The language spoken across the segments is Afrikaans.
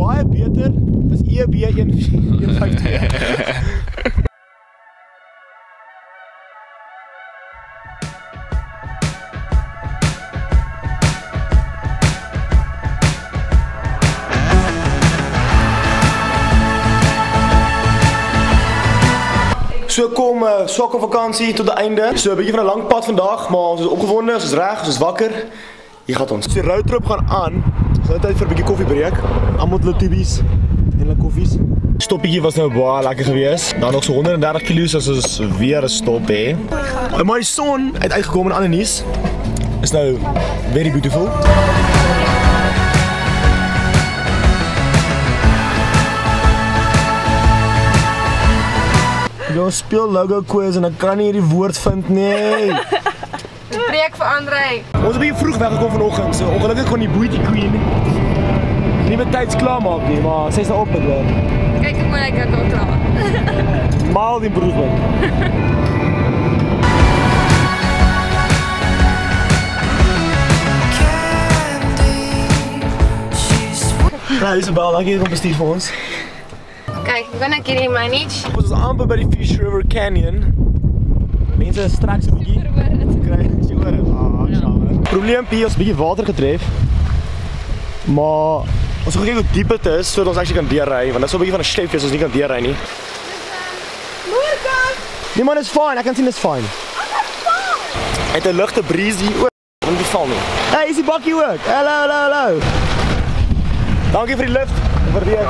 baie beter as EB152. So kom Swakop vakansie tot die einde. So 'n bietjie van 'n lang pad vandag, maar ons is opgewonde, ons is reg, ons is wakker. Hier gaan ons. So die roadtrip gaan aan. Ons het tyd vir 'n bietjie koffiebreek. Almal hulle tubies en hulle koffies. Stoppietjie was nou baie lekker geweest. Dan nog so 130 kg, so ons weer 'n stop hè. Maar die son het uitgekom in ander nuus. Is nou very beautiful. Jy speel logo quiz en ek kan nie hierdie woord vind nie. Breek vir André. Ons het baie vroeg weggekom vanoggend, so ongelukkig kon die Beauty Queen nie met tyds klaar maak nie, maar sy is nou op met hulle. Kyk hoe mooi ek dit al klaar. Mild improvement. Nou Isabel, dankie om bestuur vir ons. Kijk, ik ben een keer in manage. Ons is amper by die Fish River Canyon. Mense straks 'n bietjie kry as jy hoor het. Jammer. Probleempie, ons 'n bietjie water getref. Maar ons gaan kyk hoe diep dit is sodat ons actually kan deurry, want dit is so 'n bietjie van 'n sleep as ons nie kan deurry nie. Morgen! Nee man, is fine. Ek kan sien dit is fine. Het 'n ligte breeze hier oor. Want dit val nie. Hey, is die bakkie ook? Hallo, hallo, hallo. Dankie vir die lift. Waardeer.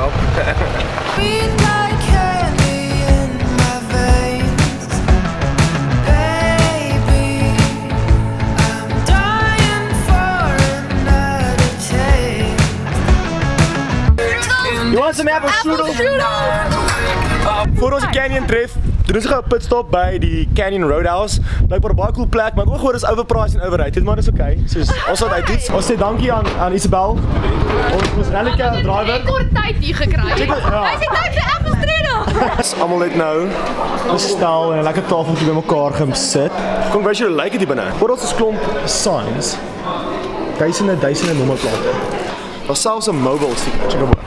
You want some apple strudel? Voor ons die canyon tref, doen ons 'n pitstop by die Canyon Roadhouse. Blijkbaar 'n baie cool plek, maar ek hoor gewoon is overpriced en overrated, maar dis okay. Soos ons wat uit doen. Ons sê dankie aan Isabel. Ons rallike driver. Ek kort tyd hier gekry. Hy sê tyd vir apple strudel. Almal het nou 'n stel en 'n lekker tafeltjie bymekaar gesit. Kom wys jy hoe lyk dit hier binne. Voor ons is klomp signs. Duisende nommerplate. Daar's selfs 'n mobile sticker. Check maar.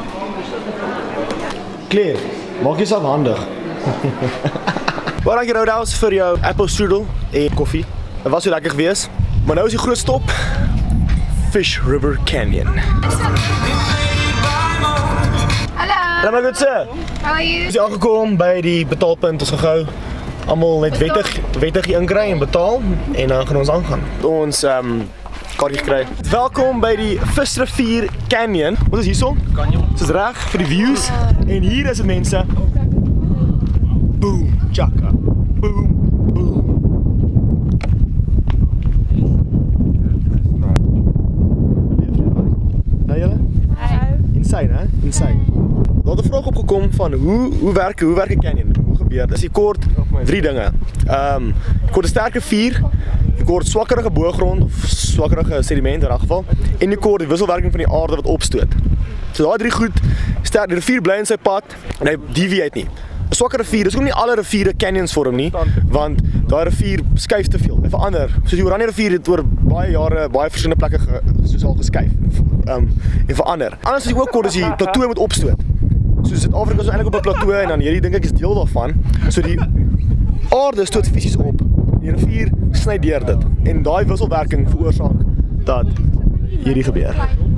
Klaar. Maak jouself handig. Baie dankie Roadhouse vir jou apple strudel en koffie. Dit was so lekker geweest. Maar nou is die groot stop. Fish River Canyon. Hallo. Hallo goed sir. How are you? Ons is aangekom by die betaalpunt. Ons gaan gou almal net wettig inkry en betaal en dan gaan ons aangaan. Ons kaartjie kry. Welkom by die Visrivier Canyon. Wat is hierson? Canyon. Dit is reg vir die views en hier is dit mense. Boom, chaka. Boom, boom. Nou julle? Insane, hè? Insane. Daar het 'n vraag opgekom van hoe werk 'n canyon? Hoe gebeur dit? Dis kort 3 dinge. Kort 'n sterke vuur, jy kort swakkerige boogrond of swakkerige sediment in 'n geval en jy kort die wisselwerking van die aarde wat opstoot. So daai 3 goed, sterk die rivier bly in sy pad en hy deviate nie. 'n Swakker rivier, dis ook nie alle riviere canyons vorm nie, want daai rivier skuif te veel. Hy verander. Soos die Oranje rivier het oor baie jare baie verskillende plekke soos al geskuif en verander. Anders as jy ook kort as die plateau moet opstoot. So Suid-Afrika is eintlik op 'n plateau en dan hierdie dink ek is deel daarvan. So die aarde stoot fisies op. Die rivier sny deur dit en daai wisselwerking veroorsaak dat hierdie gebeur.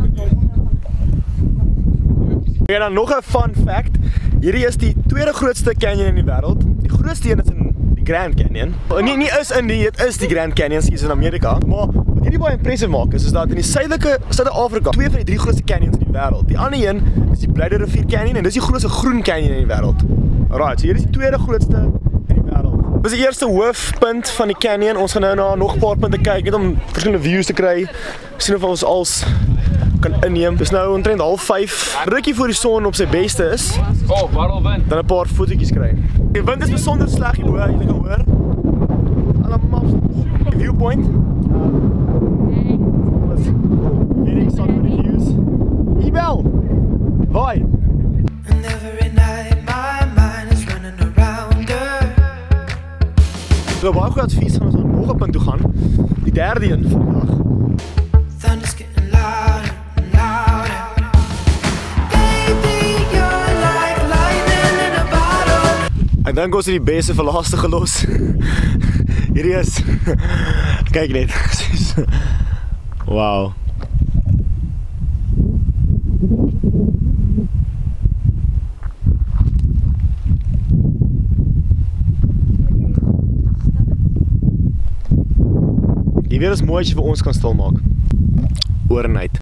En dan nog 'n fun fact. Hierdie is die tweede grootste canyon in die wêreld. Die grootste een is in die Grand Canyon. Nie is in die, dit is die Grand Canyon, hier in Amerika. Maar wat hierdie baie impressive maak is dat in die suidelike Suid-Afrika 2 van die 3 grootste canyons in die wêreld. Die ander een is die Blyde Rivier Canyon en dis die grootste groen canyon in die wêreld. Alright, so hier is die tweede grootste in die wêreld. Dis die eerste hoofpunt van die canyon. Ons gaan nou na nog 'n paar punte kyk net om verskillende views te kry. Sien of ons als kan inneem. Dis nou omtrent 4:30. Rukkie voor die son op sy beste is. Oh, waar al wind. Dan 'n paar fotootjies kry. Die wind is besonder sleg hier bo, jy kan hoor. Alle maps. Die viewpoint. Very excited with the views. Ibel. Vai. So baie goeie advies gaan ons aan nog 'n punt toe gaan. Die derde een vandag. Ek dink ons het die beste vir laaste gelos. Hierdie is. Kyk net. Wow. Jy weet as mooi as jy vir ons kan stil maak. Oor en uit.